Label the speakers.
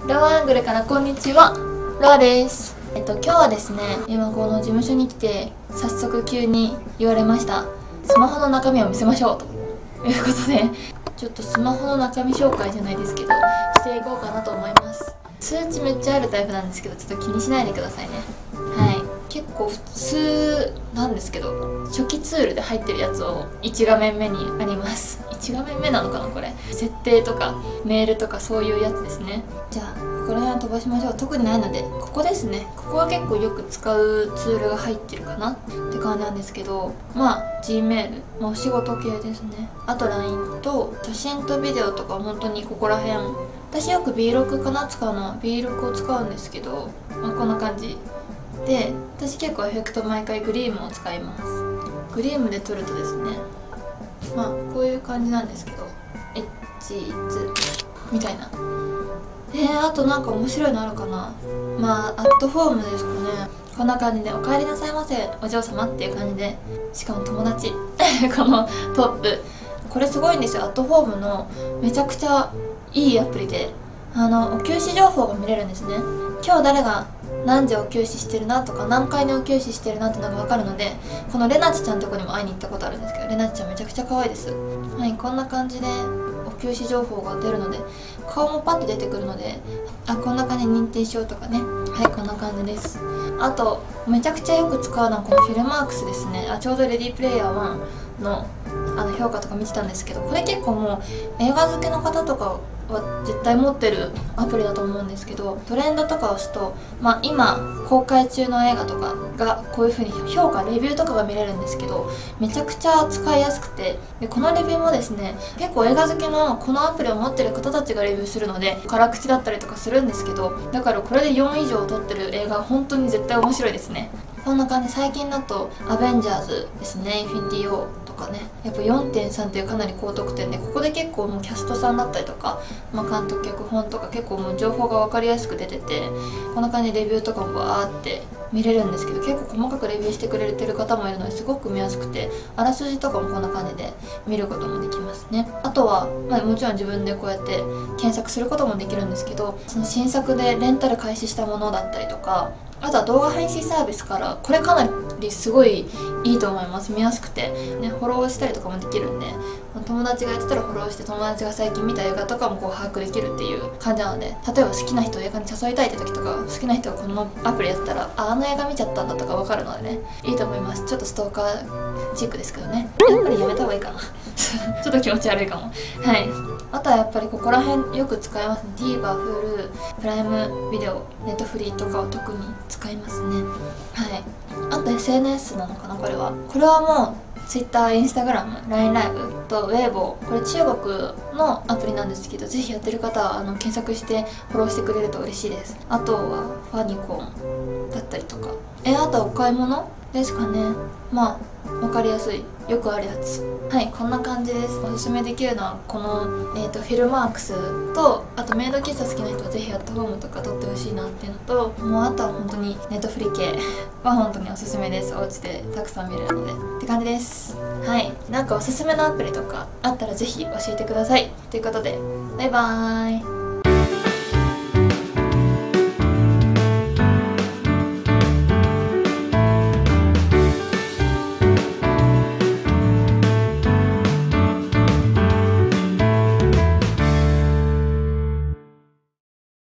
Speaker 1: ローアングルからこんにちは、ロアです。今日はですね、今この事務所に来て早速急に言われました。スマホの中身を見せましょうということで、ちょっとスマホの中身紹介じゃないですけどしていこうかなと思います。数値めっちゃあるタイプなんですけど、ちょっと気にしないでくださいね。はい、結構普通なんですけど、初期ツールで入ってるやつを1画面目にあります。1画面目なのかなこれ。設定とかメールとかそういうやつですね。じゃあここら辺は飛ばしましょう。特にないので、ここですね。ここは結構よく使うツールが入ってるかなって感じなんですけど、まあ Gmail、お仕事系ですね。あと LINE と写真とビデオとか、本当にここら辺。私よく B6 かな使うのは B6 を使うんですけど、まあ、こんな感じで、私結構エフェクト毎回グリームを使います。グリームで撮るとですね、まあこういう感じなんですけど、エッチーズみたいな。あとなんか面白いのあるかな。まあアットフォームですかね。こんな感じで「お帰りなさいませお嬢様」っていう感じで、しかも友達このトップ、これすごいんですよ。アットフォームのめちゃくちゃいいアプリで、お給仕情報が見れるんですね。今日誰が何時お給仕してるなとか、何回でお給仕してるなってのが分かるので、このレナチちゃんのとこにも会いに行ったことあるんですけど、レナチちゃんめちゃくちゃ可愛いです。はい、こんな感じでお給仕情報が出るので、顔もパッと出てくるので、あ、こんな感じで認定しようとかね。はい、こんな感じです。あとめちゃくちゃよく使うのはこのフィルマークスですね。ちょうどレディープレイヤー1の評価とか見てたんですけど、これ結構もう映画好きの方とかは絶対持ってるアプリだと思うんですけど、トレンドとかを押すと、まあ今公開中の映画とかがこういう風に評価、レビューとかが見れるんですけど、めちゃくちゃ使いやすくて、でこのレビューもですね、結構映画好きのこのアプリを持ってる方たちがレビューするので辛口だったりとかするんですけど、だからこれで4以上撮ってる映画は本当に絶対面白いですね。こんな感じ。最近だとアベンジャーズですね、インフィニティ・ウォーとかね、やっぱ 4.3 っていうかなり高得点で、ここで結構もうキャストさんだったりとか、まあ、監督脚本とか結構もう情報が分かりやすく出てて、こんな感じでレビューとかもバーって見れるんですけど、結構細かくレビューしてくれてる方もいるのですごく見やすくて、あらすじとかもこんな感じで見ることもできますね。あとは、まあ、もちろん自分でこうやって検索することもできるんですけど、その新作でレンタル開始したものだったりとか、あとは動画配信サービスから、これかなりすごいいいと思います。見やすくて、ね、フォローしたりとかもできるんで、友達がやってたらフォローして、友達が最近見た映画とかもこう把握できるっていう感じなので、例えば好きな人を映画に誘いたいって時とか、好きな人がこのアプリやったら、あの映画見ちゃったんだとか分かるのでね、いいと思います。ちょっとストーカーチックですけどね、やっぱりやめた方がいいかなちょっと気持ち悪いかも。はい。あとはやっぱりここら辺よく使いますね。 TVer、Hulu、プライムビデオ、ネットフリーとかを特に使いますね。はい。あと SNS なのかな、これは。これはもう Twitter、Instagram、LINE ライブと Weibo、これ中国のアプリなんですけど、ぜひやってる方は検索してフォローしてくれると嬉しいです。あとはファニコンだったりとか、あとはお買い物ですかね。まあ分かりやすい、よくあるやつ。はい、こんな感じです。おすすめできるのはこの、フィルマークスと、あとメイド喫茶好きな人はぜひアットホームとか撮ってほしいなっていうのと、もうあとは本当にネットフリ系は本当におすすめです。お家でたくさん見れるのでって感じです。はい、なんかおすすめのアプリとかあったらぜひ教えてください。ということで、バイバーイ。